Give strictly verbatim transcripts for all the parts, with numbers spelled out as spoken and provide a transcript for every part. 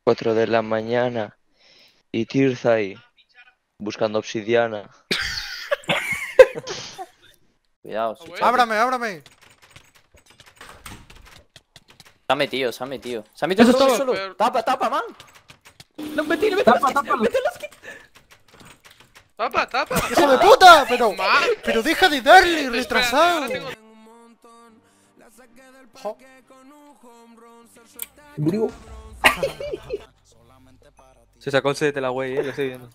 cuatro de la mañana y Tirza ahí buscando obsidiana. Cuidado, Ah, su bueno. chato. ¡Ábrame, ábrame! Se ha metido, se ha metido. Se ha metido Eso es solo, todo. solo. Pero- Tapa, tapa, man. No, metí, metí Tapa, tápalo. ¡Tapa, tapa! ¡Hijo de puta! Pero... Ma- ¡Pero deja de darle, Espérate, retrasado! ahora tengo- Jo. Murió. Se sacó el set de la wey, eh, lo estoy viendo.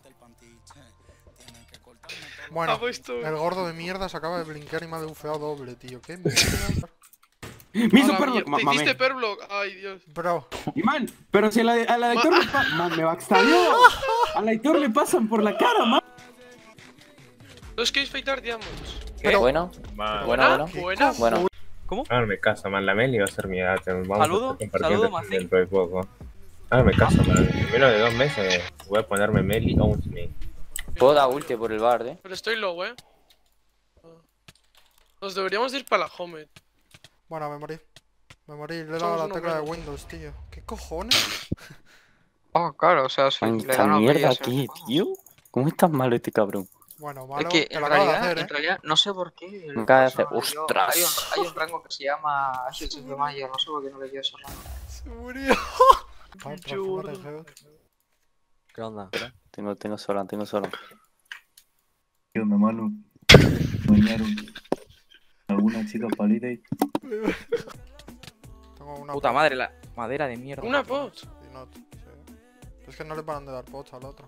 Bueno, Ha puesto- el gordo de mierda se acaba de blinkear y me ha bufeado doble, tío. ¿Qué mierda? Me hizo A la perlo. mierda, ma- Te hiciste mamé. perblock. Ay, Dios. Bro, Y man, pero si a la, a la de Héctor le pa- man, me backstabió. A la Héctor le pasan por la cara, man. ¿No os queréis fightar diamonds? Pero- Bueno, Man, bueno, bueno. ¿qué Buena. cojones? Bueno, háganme caso, man. La Meli va a ser mi edad. Vamos Saludo, a estar compartiendo saludo, Macín. dentro de poco. Háganme caso, man. En menos de dos meses voy a ponerme Meli o un Smith. puedo dar ulti por el bar, eh. Pero estoy low, eh. Nos deberíamos de ir para la home. Bueno, me morí. Me morí, le he dado Somos a la unos tecla de buenos. Windows, tío. ¿Qué cojones? Oh, claro, o sea, si Man, le esta dan a mierda medias, aquí, tío. ¿Cómo es tan malo este cabrón? Bueno, Es malo, que te en lo acabo de realidad, hacer, en eh. realidad, no sé por qué. el Me acaba de hacer- personaje- yo- ¡Ostras! Hay un, hay un rango que se llama Agents of the Mayor, no sé por qué no le dio ese rango. Se murió. Ah, transfórmate en Geo. ¿Qué onda? Tengo, tengo sola, tengo sola. ¿Qué onda, mano? ¿Bañaron alguna chica palita y Tengo una Puta pot madre, la madera de mierda. Una pot. y not, sí. Es que no le paran de dar pots al otro.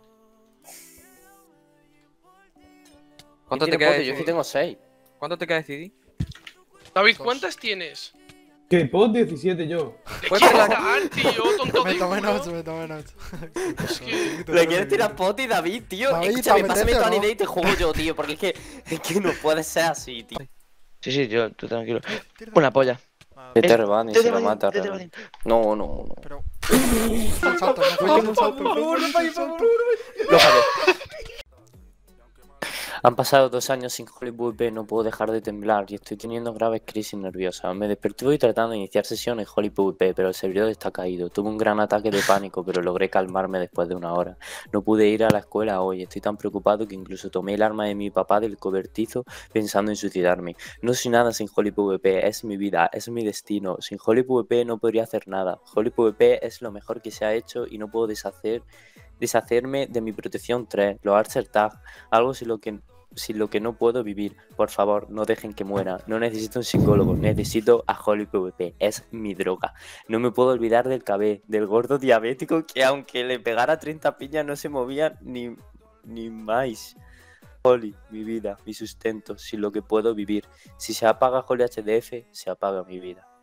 ¿Cuánto te ¿Quién tiene queda de pote? Yo sí C D? tengo seis. ¿Cuánto te queda de C D? David, Dos. ¿cuántas tienes? ¿Qué? Pod diecisiete yo. ¿Le Pues quieres la- dar, tío? Tonto Me de tomé culo. notes, me tomé notes. Es que... Le quieres tirar poti, David, tío. David, Escúchame, ¿te pásame apetece tu o no? anime y te juego yo, tío. Porque es que, es que no puede ser así, tío. Sí, sí, yo, tú tranquilo. Tira. Una polla. Nada, Vete Eh, Rebani, Vete se lo Rebani, mata. vete Rebani. Rebani. No, no, no. Pero... Un salto, no falles el salto. No falles el salto. Lo fallé. Han pasado dos años sin Hollywood B, no puedo dejar de temblar y estoy teniendo graves crisis nerviosas. Me desperté hoy tratando de iniciar sesión en Hollywood B, pero el servidor está caído. Tuve un gran ataque de pánico, pero logré calmarme después de una hora. No pude ir a la escuela hoy, estoy tan preocupado que incluso tomé el arma de mi papá del cobertizo pensando en suicidarme. No soy nada sin Hollywood B, es mi vida, es mi destino. Sin Hollywood B no podría hacer nada. Hollywood B es lo mejor que se ha hecho y no puedo deshacer, deshacerme de mi protección tres, los Archer Tag, algo sin lo que... sin lo que no puedo vivir. Por favor, no dejen que muera. No necesito un psicólogo, necesito a Holly PvP. Es mi droga. No me puedo olvidar del K B, del gordo diabético que aunque le pegara treinta piñas no se movía ni, ni más. Holly, mi vida, mi sustento, sin lo que puedo vivir. Si se apaga Holly H D F, se apaga mi vida.